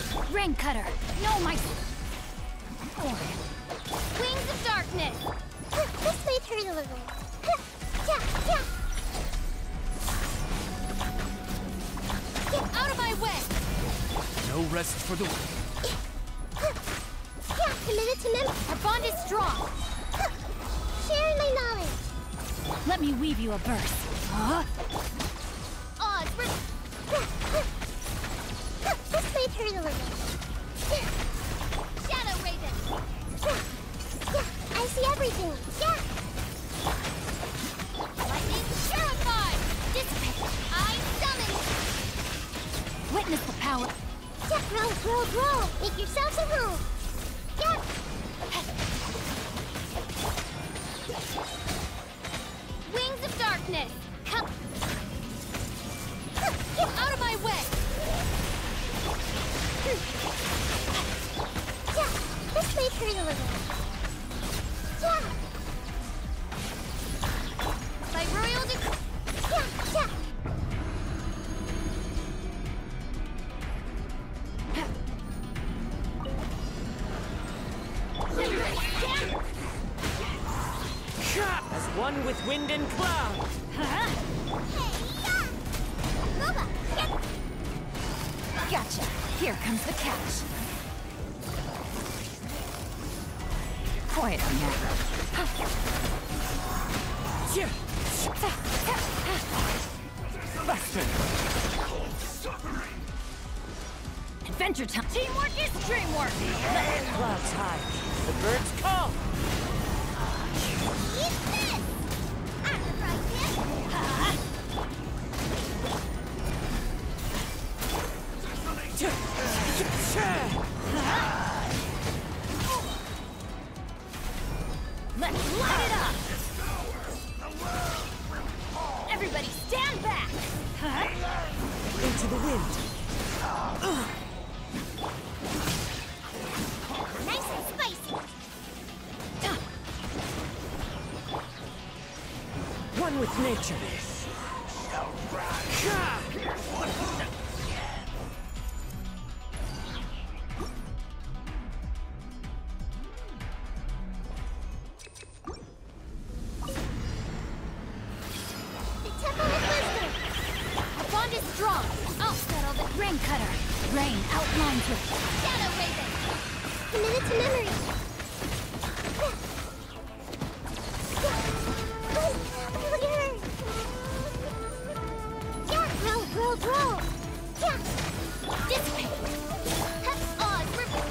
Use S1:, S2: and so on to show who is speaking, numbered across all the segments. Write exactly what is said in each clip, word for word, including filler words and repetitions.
S1: Rain cutter. No, my. Wings of darkness.
S2: This may hurt a little.
S1: Get out of my way.
S3: No rest for the wicked.
S2: Committed to memory.
S1: Our bond is strong.
S2: Sharing my knowledge.
S1: Let me weave you a verse. Huh?
S2: Odds. This may hurt a little.
S1: Shadow Raven.
S2: I see everything. Yeah.
S1: Lightning purified. Dissipate. I summon. Witness the power.
S2: Yeah, grow, grow, grow. Make yourselves at home. Yeah.
S1: Wings of darkness. Come. Get out of my way.
S2: Yeah, this may hurt a little. Yeah.
S1: By royal decree.
S2: Yeah, yeah.
S4: As one with wind and cloud.
S1: Huh?
S2: Nova, get.
S1: Gotcha. Here comes the catch. Quiet on that.
S4: Buster.
S1: Adventure time. Teamwork is dreamwork.
S4: Clouds high. The birds call.
S2: Eat this! I'm the prize kid.
S1: Huh? Let's light it up! Everybody stand back! Huh?
S4: Into the wind.
S2: Nice and spicy.
S4: One with nature.
S2: The Temple of Wisdom.
S1: Our bond is strong. I'll settle the rain cutter. Rain outlines with Shadow Raven.
S2: Committed to memory. Look at her. Yeah, grow, grow, grow. Yeah.
S1: Dissipate.
S2: Oz, rip-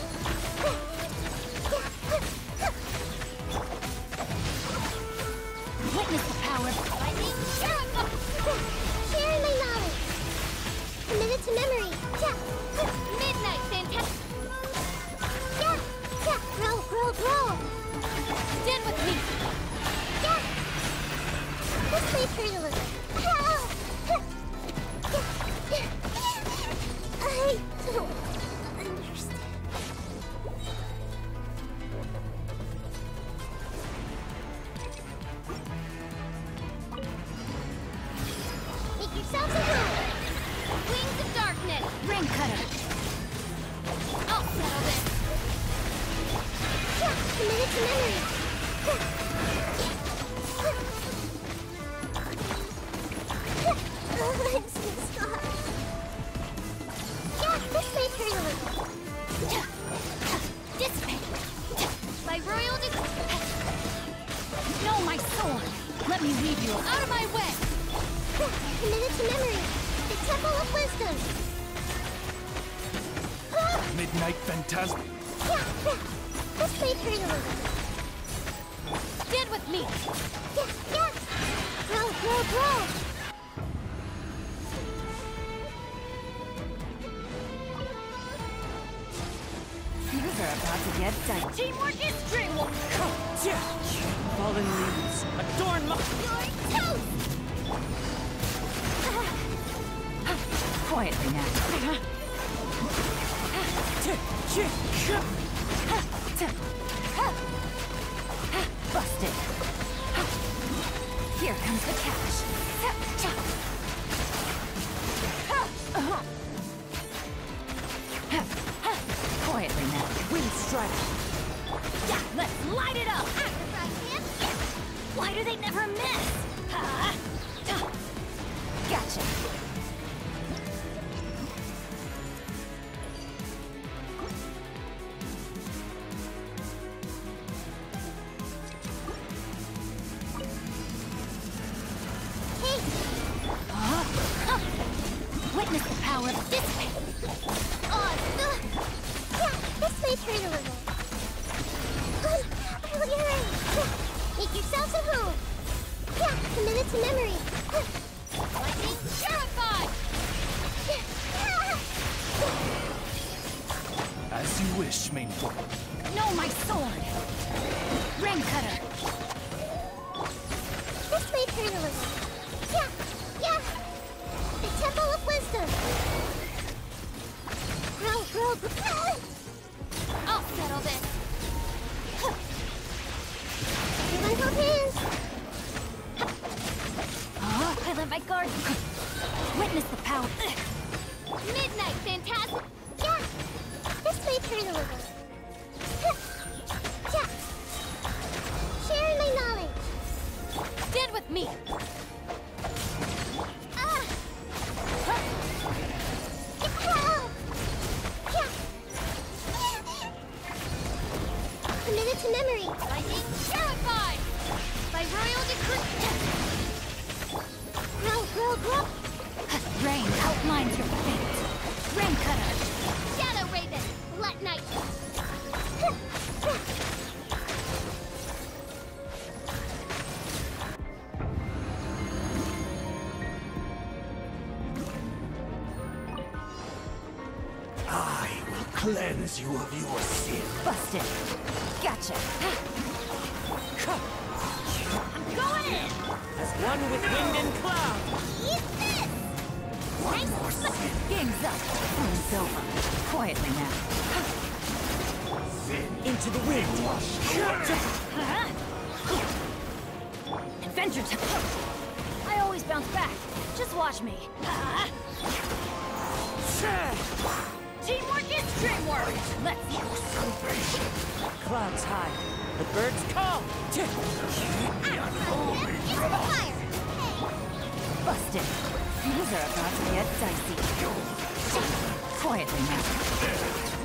S1: Witness the power. Lightning purified.
S2: Sharing my knowledge. Committed to memory. Yeah.
S1: Midnight fantastic.
S2: Yeah. Yeah. Grow, grow, grow.
S1: Stand with me.
S2: Yeah. This may hurt a little. I don't understand. Make yourselves at home.
S1: Wings of darkness. Rain cutter. I'll settle this.
S2: Yeah, committed to memory. Oh, I'm so sorry. Yeah, this may hurt a little.
S1: Dissipate. By royal decree. No, my sword. Let me leave you out of my way.
S2: Committed to memory. The Temple of Wisdom.
S3: Midnight Phantasm.
S2: Yeah, yeah. This may hurt a little.
S1: Stand with me.
S2: Yeah, yeah. Grow, grow, grow.
S1: Things are about to get done. Teamwork is dreamwork.
S4: Fallen leaves. Adorn my...
S2: You're toast!
S1: Quietly now. Busted. Here comes the cash.
S4: Strider.
S1: Yeah, let's light it up! Why do they never miss? Ha! Gotcha.
S2: Hey!
S1: Huh? Huh. Witness the power of this way.
S2: Oh, uh, yeah, this way turn a little. Um, oh, you're right. Yeah, make yourselves at home. Yeah, commit it to memory.
S1: Lightning terrified!
S3: As you wish, main form.
S1: No, my sword! Rain cutter!
S2: This way turn a little. Yeah, yeah. The Temple of Wisdom. Grow, grow, grow.
S1: I'll settle this!
S2: Everyone hold hands.
S1: Oh, I let my guard. Witness the power.
S2: Midnight Phantasm. Yeah. This way turn a little. Yeah. Sharing my knowledge.
S1: Stand with me!
S2: Ah. Ow. Yeah. Committed to memory.
S1: Lightning terrified! By royal decree!
S2: Grow, grow, grow.
S1: Rain outlines your fate. Rain cutter!
S2: Shadow Raven. Let night.
S3: I will cleanse you of your sin.
S1: Busted! Gotcha! I'm going in!
S4: As one with wind and cloud.
S2: Eat this.
S1: Game's up. Flame's over. Quietly now.
S4: Into the wind.
S1: Huh? Adventure time! I always bounce back. Just watch me. Huh? Teamwork is dreamwork! Let's go!
S4: Clouds high. The birds call.
S2: It's the fire.
S1: Busted. These are about to get dicey. Quietly now.